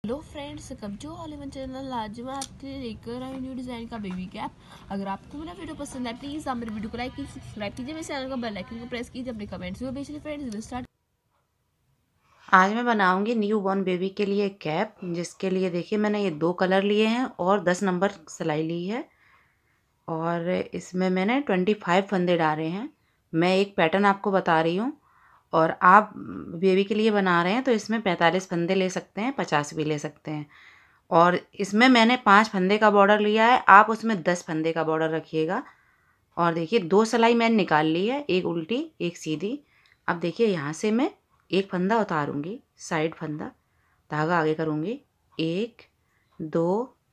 Hello friends, welcome to all in channel. आज मैं आपके लिए लेकर आई न्यू डिज़ाइन का बेबी कैप। अगर आपको मेरा वीडियो पसंद है प्लीज़ आप मेरे वीडियो को लाइक कीजिए, सब्सक्राइब कीजिए, मेरे चैनल का बेल आइकन को प्रेस कीजिए, अपने कमेंट्स में भेजिए। Friends start. आज मैं बनाऊंगी न्यू बॉर्न बेबी के लिए कैप, जिसके लिए देखिए मैंने ये 2 कलर लिए हैं और 10 नंबर सिलाई ली है और इसमें मैंने 25 फंदे डाले हैं। मैं एक पैटर्न आपको बता रही हूँ और आप बेबी के लिए बना रहे हैं तो इसमें 45 फंदे ले सकते हैं, 50 भी ले सकते हैं। और इसमें मैंने 5 फंदे का बॉर्डर लिया है, आप उसमें 10 फंदे का बॉर्डर रखिएगा। और देखिए 2 सिलाई मैंने निकाल ली है, एक उल्टी एक सीधी। अब देखिए यहाँ से मैं एक फंदा उतारूंगी, साइड फंदा, धागा आगे करूंगी, 1 2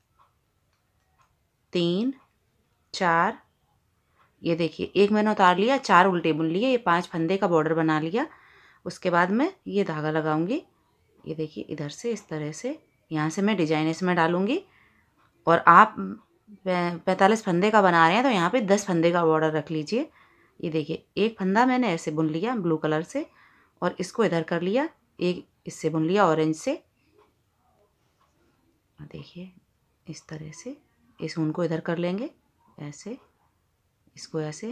3 4। ये देखिए एक मैंने उतार लिया, 4 उल्टे बुन लिए, ये 5 फंदे का बॉर्डर बना लिया। उसके बाद मैं ये धागा लगाऊंगी, ये देखिए इधर से इस तरह से, यहाँ से मैं डिजाइन इसमें डालूंगी। और आप 45 फंदे का बना रहे हैं तो यहाँ पे 10 फंदे का बॉर्डर रख लीजिए। ये देखिए एक फंदा मैंने ऐसे बुन लिया ब्लू कलर से और इसको इधर कर लिया, एक इससे बुन लिया ऑरेंज से। देखिए इस तरह से इस ऊन को इधर कर लेंगे, ऐसे इसको ऐसे।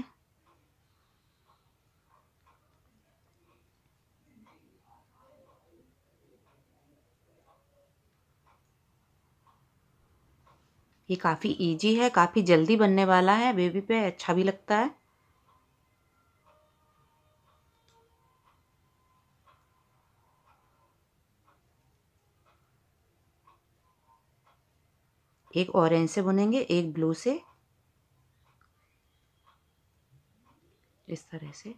ये काफ़ी इजी है, काफ़ी जल्दी बनने वाला है, बेबी पे अच्छा भी लगता है। एक ऑरेंज से बुनेंगे, एक ब्लू से, इस तरह से।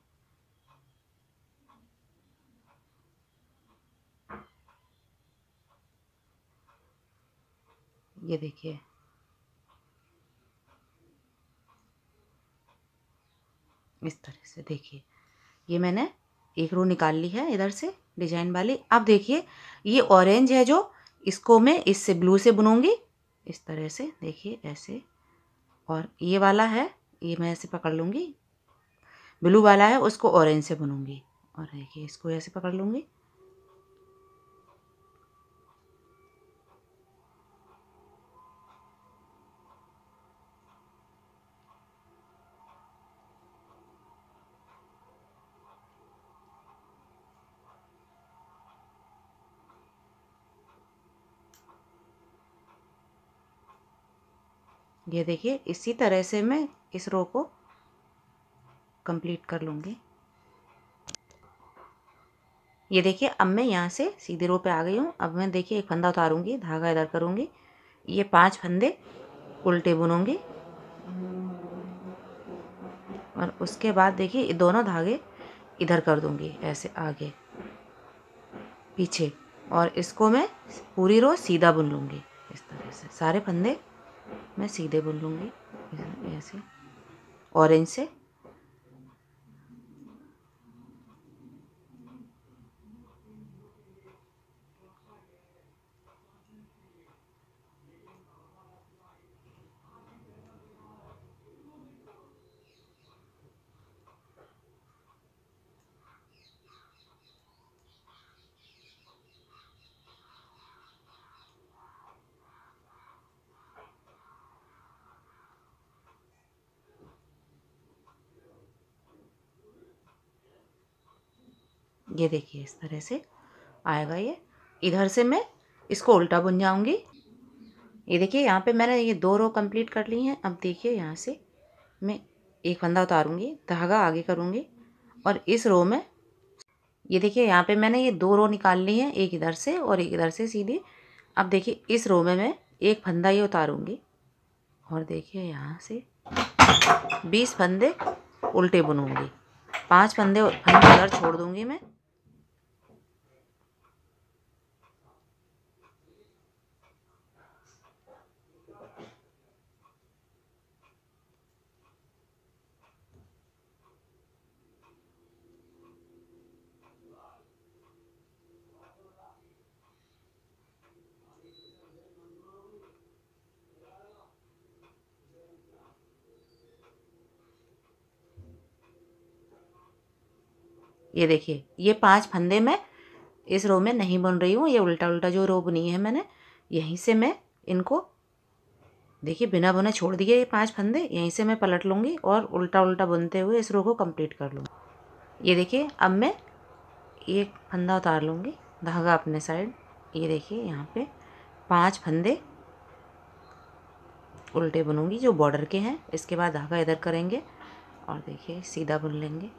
ये देखिए इस तरह से, देखिए ये मैंने एक रो निकाल ली है इधर से डिजाइन वाली। अब देखिए ये ऑरेंज है जो, इसको मैं इससे ब्लू से बुनूंगी इस तरह से, देखिए ऐसे। और ये वाला है, ये मैं ऐसे पकड़ लूँगी, ब्लू वाला है उसको ऑरेंज से बुनूंगी। और देखिए इसको ऐसे पकड़ लूँगी। ये देखिए इसी तरह से मैं इस रो को कंप्लीट कर लूँगी। ये देखिए अब मैं यहाँ से सीधे रो पे आ गई हूँ। अब मैं देखिए एक फंदा उतारूंगी, धागा इधर करूँगी, ये 5 फंदे उल्टे बुनूंगी और उसके बाद देखिए ये दोनों धागे इधर कर दूंगी, ऐसे आगे पीछे। और इसको मैं पूरी रो सीधा बुन लूँगी इस तरह से, सारे फंदे मैं सीधे बुन लूँगी ऐसे ऑरेंज से। ये देखिए इस तरह से आएगा ये। इधर से मैं इसको उल्टा बुन जाऊंगी। ये देखिए यहाँ पे मैंने ये 2 रो कंप्लीट कर ली हैं। अब देखिए यहाँ से मैं एक फंदा उतारूंगी, धागा आगे करूंगी और इस रो में ये देखिए यहाँ पे मैंने ये 2 रो निकाल ली हैं, एक इधर से और एक इधर से सीधी। अब देखिए इस रो में मैं एक फंदा ये उतारूंगी और देखिए यहाँ से 20 फंदे उल्टे बुनूंगी, 5 फंदे फंदे उधर छोड़ दूंगी मैं। ये देखिए ये 5 फंदे मैं इस रो में नहीं बुन रही हूँ। ये उल्टा उल्टा जो रो बुनी है मैंने, यहीं से मैं इनको देखिए बिना बुने छोड़ दिए ये 5 फंदे, यहीं से मैं पलट लूँगी और उल्टा उल्टा बुनते हुए इस रो को कंप्लीट कर लूँगी। ये देखिए अब मैं एक फंदा उतार लूँगी, धागा अपने साइड। ये देखिए यहाँ पे 5 फंदे उल्टे बुनूंगी जो बॉर्डर के हैं। इसके बाद धागा इधर करेंगे और देखिए सीधा बुन लेंगे।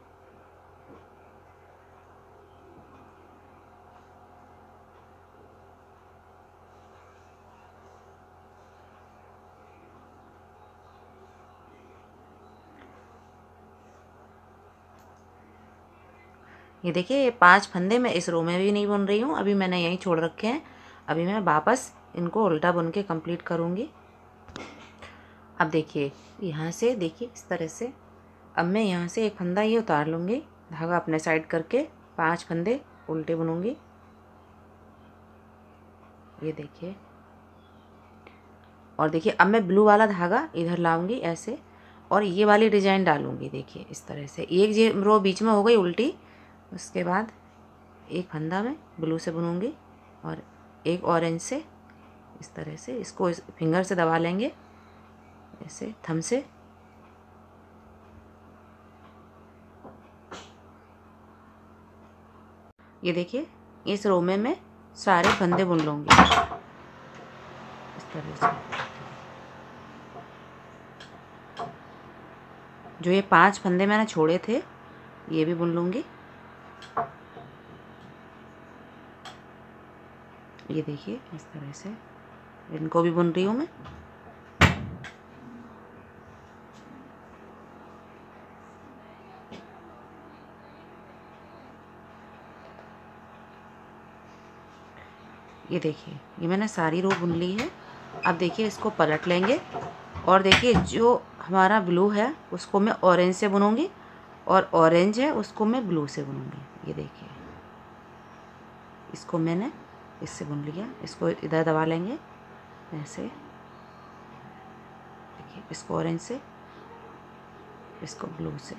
ये देखिए ये 5 फंदे मैं इस रो में भी नहीं बुन रही हूँ, अभी मैंने यहीं छोड़ रखे हैं। अभी मैं वापस इनको उल्टा बुन के कंप्लीट करूँगी। अब देखिए यहाँ से देखिए इस तरह से अब मैं यहाँ से एक फंदा ये उतार लूँगी, धागा अपने साइड करके 5 फंदे उल्टे बुनूंगी। ये देखिए और देखिए अब मैं ब्लू वाला धागा इधर लाऊंगी ऐसे और ये वाली डिजाइन डालूंगी। देखिए इस तरह से एक रो बीच में हो गई उल्टी, उसके बाद एक फंदा मैं ब्लू से बुनूंगी और एक ऑरेंज से इस तरह से इसको इस फिंगर से दबा लेंगे ऐसे थंब से। ये देखिए इस रो में मैं सारे फंदे बुन लूँगी इस तरह से। जो ये 5 फंदे मैंने छोड़े थे ये भी बुन लूँगी। ये देखिए इस तरह से इनको भी बुन रही हूँ मैं। ये देखिए ये मैंने सारी रो बुन ली है। अब देखिए इसको पलट लेंगे और देखिए जो हमारा ब्लू है उसको मैं ऑरेंज से बुनूंगी और ऑरेंज है उसको मैं ब्लू से बुनूंगी। ये देखिए इसको मैंने इससे बुन लिया, इसको इधर दबा लेंगे ऐसे। देखिए इसको ऑरेंज से, इसको ब्लू से।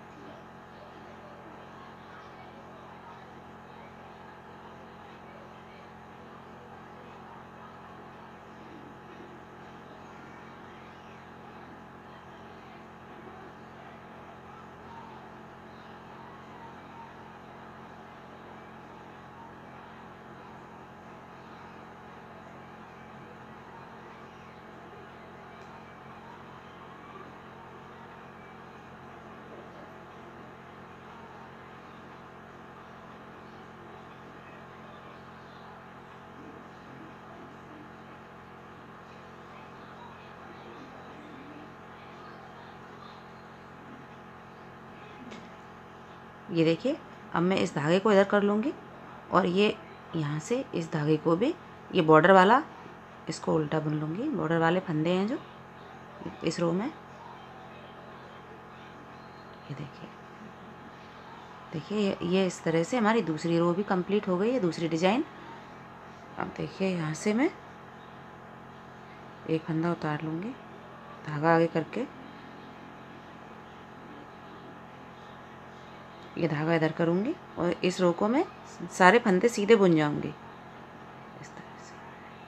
ये देखिए अब मैं इस धागे को इधर कर लूँगी और ये यहाँ से इस धागे को भी ये बॉर्डर वाला इसको उल्टा बुन लूँगी। बॉर्डर वाले फंदे हैं जो इस रो में। ये देखिए देखिए ये इस तरह से हमारी दूसरी रो भी कंप्लीट हो गई है, दूसरी डिजाइन। अब देखिए यहाँ से मैं एक फंदा उतार लूँगी, धागा आगे करके ये धागा इधर करूँगी और इस रो को मैं सारे फंदे सीधे बुन जाऊँगी। इस तरह से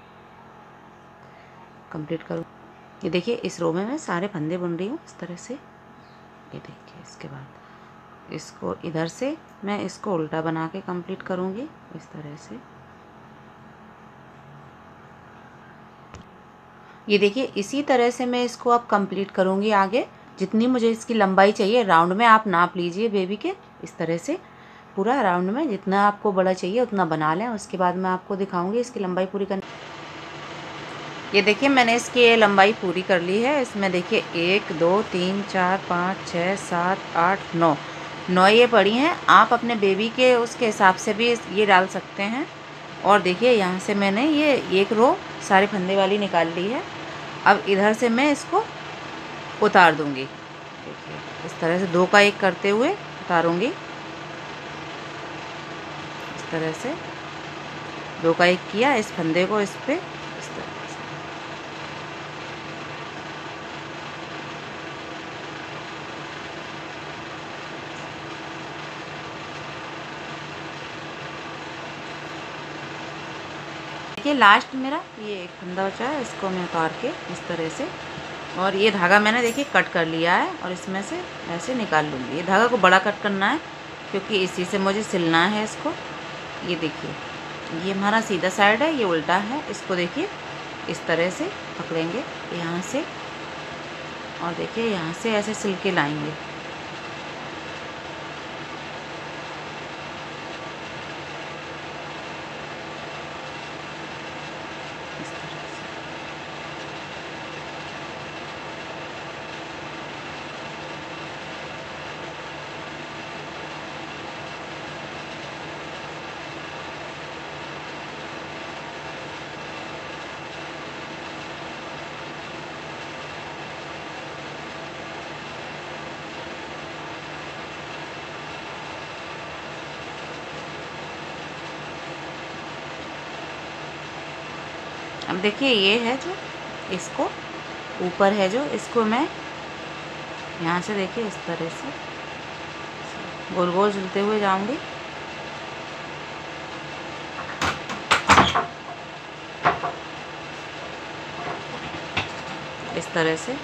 कंप्लीट करूँ। ये देखिए इस रो में मैं सारे फंदे बुन रही हूँ इस तरह से। ये देखिए इसके बाद इसको इधर से मैं इसको उल्टा बना के कंप्लीट करूँगी इस तरह से। ये देखिए इसी तरह से मैं इसको अब कंप्लीट करूँगी आगे। जितनी मुझे इसकी लंबाई चाहिए राउंड में आप नाप लीजिए बेबी के, इस तरह से पूरा राउंड में जितना आपको बड़ा चाहिए उतना बना लें। उसके बाद मैं आपको दिखाऊंगी इसकी लंबाई पूरी करनी। ये देखिए मैंने इसकी ये लंबाई पूरी कर ली है। इसमें देखिए 1 2 3 4 5 6 7 8 9 ये पड़ी हैं। आप अपने बेबी के उसके हिसाब से भी ये डाल सकते हैं। और देखिए यहाँ से मैंने ये एक रो सारे फंदे वाली निकाल ली है। अब इधर से मैं इसको उतार दूंगी। देखिए इस तरह से 2 का 1 करते हुए उतारूंगी। इस तरह से 2 का 1 किया, इस फंदे को इस पे इस तरह से। देखिए लास्ट मेरा ये एक फंदा बचा है, इसको मैं उतार के इस तरह से, और ये धागा मैंने देखिए कट कर लिया है और इसमें से ऐसे निकाल लूँगी। ये धागा को बड़ा कट करना है क्योंकि इसी से मुझे सिलना है इसको। ये देखिए ये हमारा सीधा साइड है, ये उल्टा है। इसको देखिए इस तरह से पकड़ेंगे यहाँ से, और देखिए यहाँ से ऐसे सिल के लाएंगे। इस तरह से। अब देखिए ये है जो इसको ऊपर है जो, इसको मैं यहाँ से देखिए इस तरह से गोल गोल झुलते हुए जाऊंगी। इस तरह से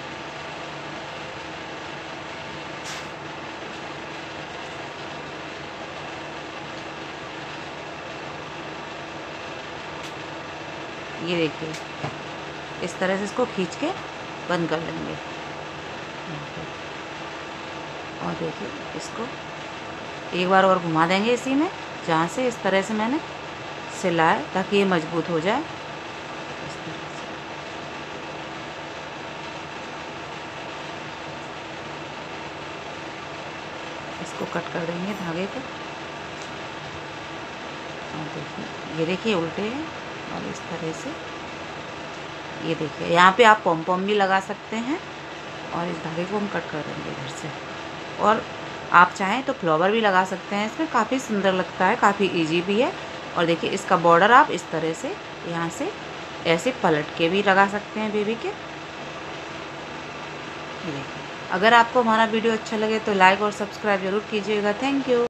ये देखिए इस तरह से इसको खींच के बंद कर लेंगे। और देखिए इसको एक बार और घुमा देंगे इसी में, जहाँ से इस तरह से मैंने सिला है, ताकि ये मजबूत हो जाए। इस तरह से इसको कट कर देंगे धागे को। और देखिए ये देखिए उल्टे हैं, और इस तरह से ये देखिए यहाँ पे आप पॉम पॉम भी लगा सकते हैं, और इस धागे को हम कट कर देंगे इधर से। और आप चाहें तो फ्लावर भी लगा सकते हैं, इसमें काफ़ी सुंदर लगता है, काफ़ी इजी भी है। और देखिए इसका बॉर्डर आप इस तरह से यहाँ से ऐसे पलट के भी लगा सकते हैं बेबी के। ये देखिए, अगर आपको हमारा वीडियो अच्छा लगे तो लाइक और सब्सक्राइब जरूर कीजिएगा। Thank you.